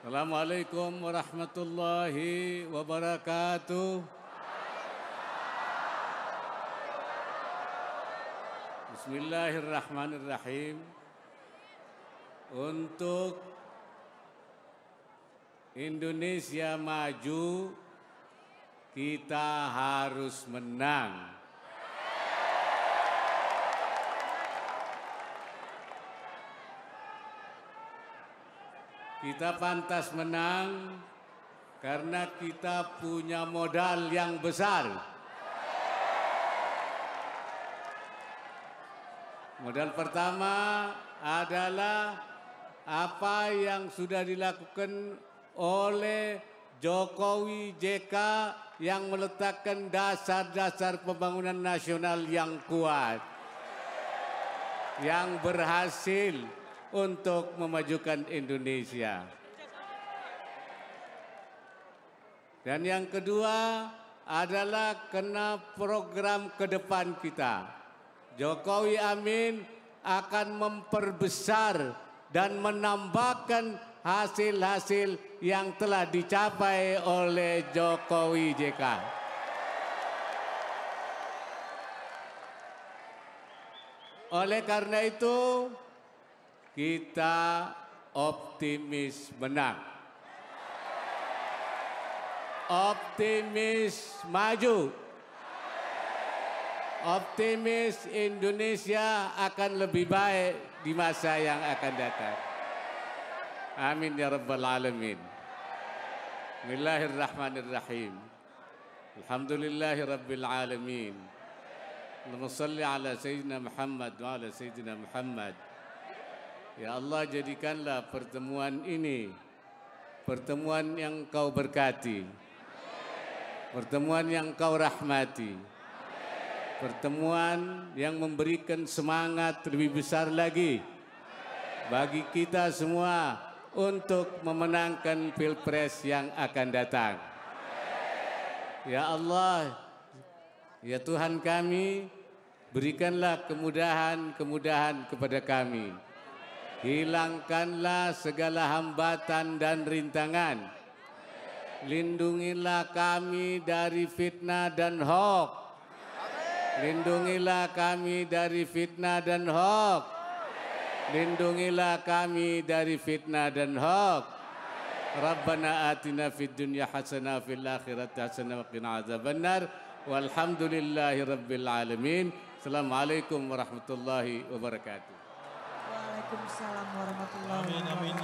Assalamualaikum warahmatullahi wabarakatuh. Bismillahirrahmanirrahim. Untuk Indonesia maju, kita harus menang. Kita pantas menang karena kita punya modal yang besar. Modal pertama adalah apa yang sudah dilakukan oleh Jokowi JK yang meletakkan dasar-dasar pembangunan nasional yang kuat, yang berhasil untuk memajukan Indonesia. Dan yang kedua adalah kena program ke depan kita. Jokowi Amin akan memperbesar dan menambahkan hasil-hasil yang telah dicapai oleh Jokowi JK. Oleh karena itu, kita optimis menang, optimis maju, optimis Indonesia akan lebih baik di masa yang akan datang. Amin ya rabbal alamin. Bismillahirrahmanirrahim. Alhamdulillahi rabbil alamin. Allahumma salli ala Sayyidina Muhammad wa ala Sayyidina Muhammad. Ya Allah, jadikanlah pertemuan ini pertemuan yang Kau berkati, pertemuan yang Kau rahmati, pertemuan yang memberikan semangat lebih besar lagi bagi kita semua untuk memenangkan Pilpres yang akan datang. Ya Allah, ya Tuhan kami, berikanlah kemudahan-kemudahan kepada kami. Hilangkanlah segala hambatan dan rintangan. Lindungilah kami dari fitnah dan hoak. Lindungilah kami dari fitnah dan hoak. Lindungilah kami dari fitnah dan hoak. Rabbana atina fid dunya hasanah fil akhirati hasanah wa qina adzabannar. Walhamdulillahi rabbil alamin. Assalamualaikum warahmatullahi wabarakatuh. Waalaikumsalam warahmatullahi wabarakatuh.